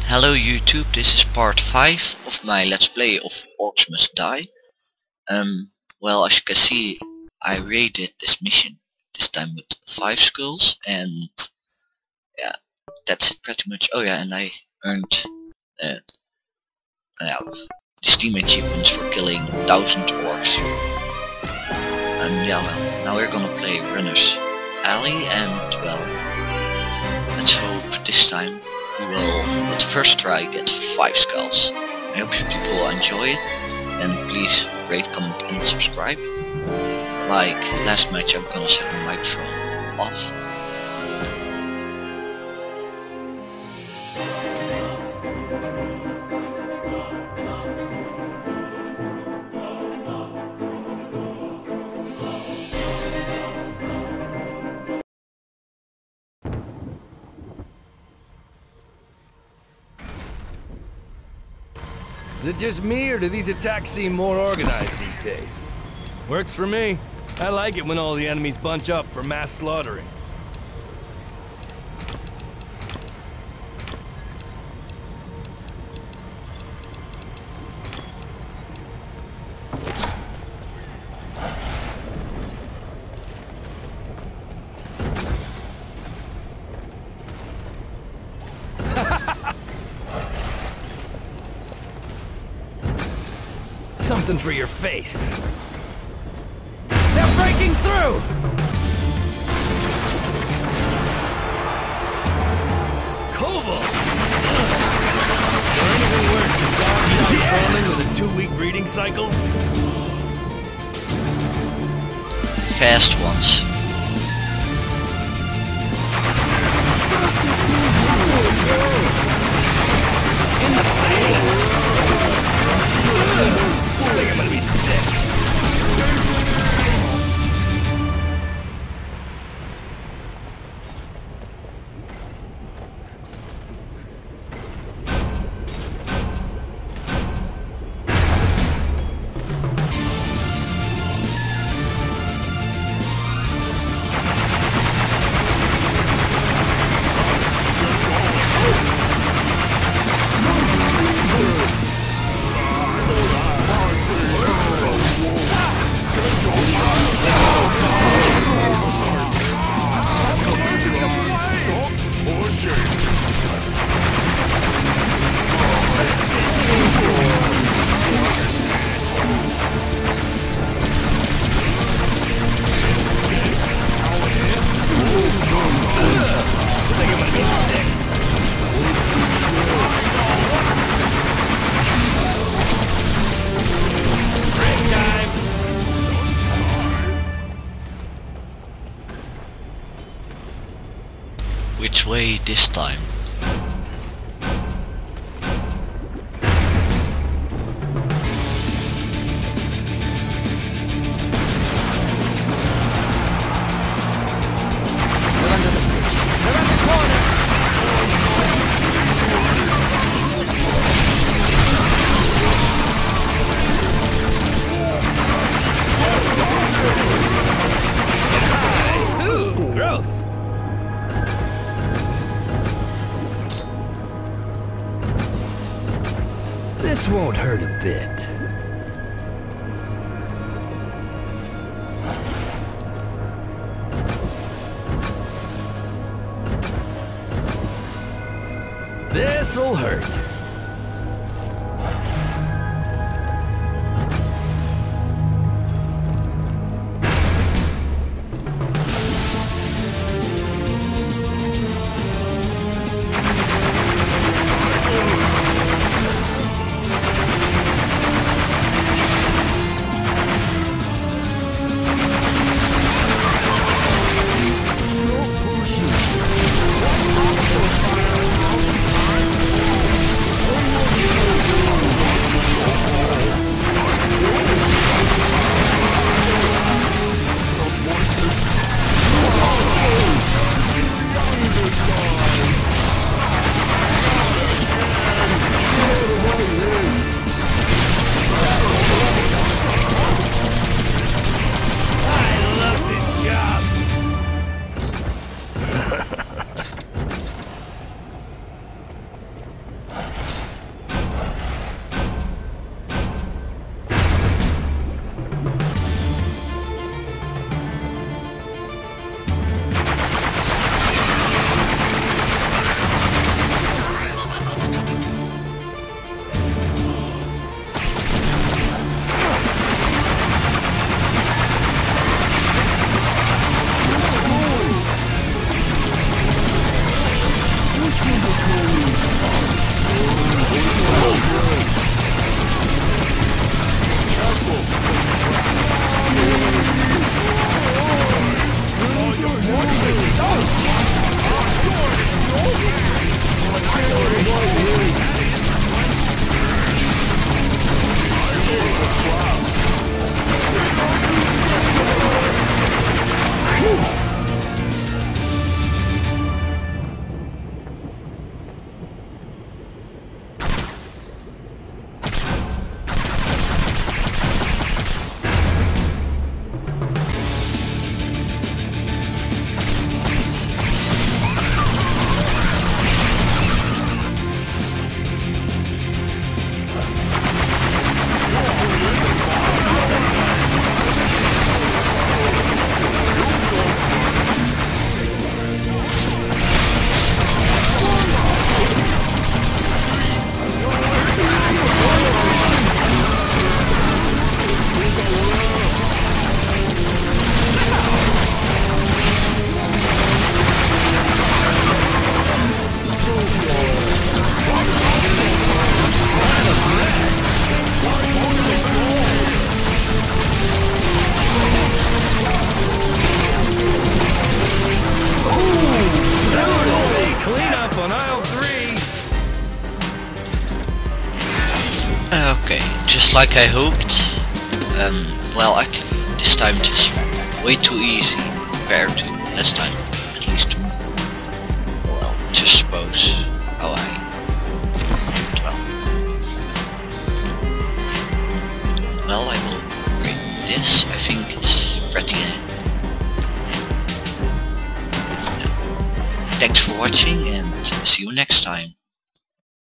Hello YouTube, this is part 5 of my let's play of Orcs Must Die. Well, as you can see, I raided this mission, this time with 5 skulls, and yeah, that's it pretty much. Oh yeah, and I earned the Steam achievements for killing 1000 orcs. Yeah, well, now we're gonna play Runner's Alley, and well, let's hope this time we will, at first try, get 5 skulls. I hope you people enjoy it, and please rate, comment and subscribe. Like last match, I'm gonna set my microphone off. Is it just me, or do these attacks seem more organized these days? Works for me. I like it when all the enemies bunch up for mass slaughtering. Something for your face. They're breaking through! Kobold! Is there anything worse than dog spawning with a 2-week breeding cycle? Fast ones. In the face! I think I'm gonna be sick. Which way this time? Ooh, gross. This won't hurt a bit. This'll hurt. Okay, just like I hoped. Well, actually, this time it is way too easy compared to last time, at least. Well, just suppose how I do it well. Well, I will break this. I think it's pretty good. Thanks for watching and see you next time.